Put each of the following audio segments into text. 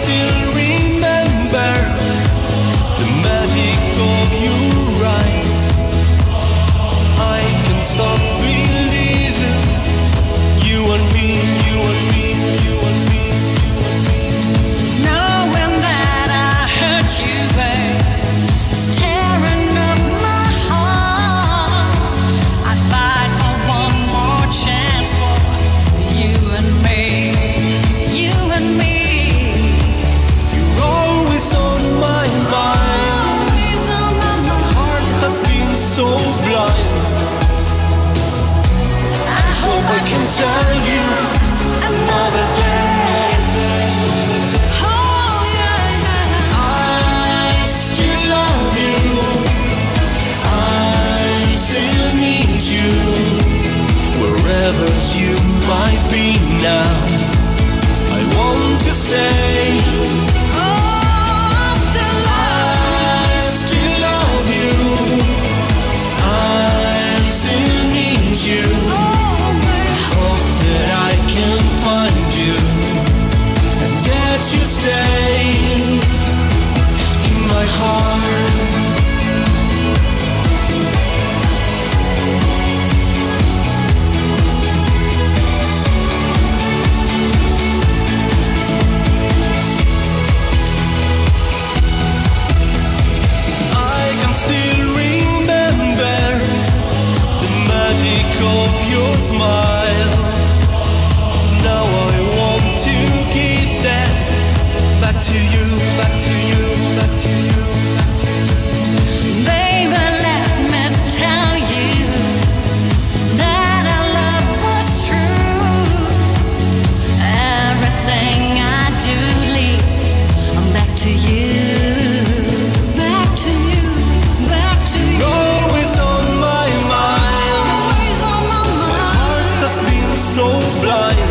still remember the magic of your eyes. I can't stop believing you and me, you and me, you and me, you and me. Knowing that I hurt you, babe, it's tearing up my heart. I'd fight for one more chance for you and me, you and me. You're always on my mind. Always on my My mind. heart has been so blind. I hope I can tell you another day. Oh yeah, yeah. I still love you. I still need you. Wherever you might be now, I want to say Oh, still I still love you. I still need you. Hope that I can find you and get you stay in my heart. I can still remember the magic of your smile. Now I want to give that back to you, back to you, back to you, back to you. Baby, let me tell you that our love was true. Everything I do leads back to you, back to you, back to you. Always on my mind. Always on my My mind. heart has been so blind.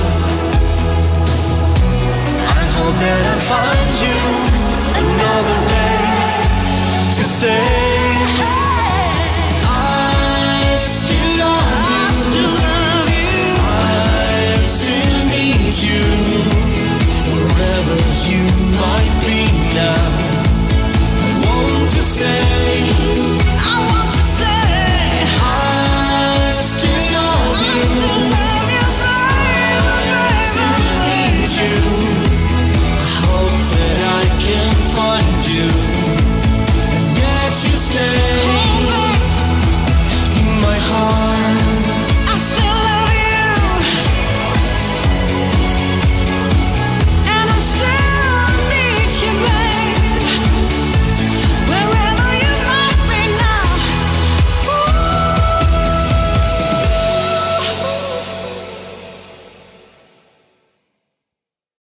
I hope that I find you another day to say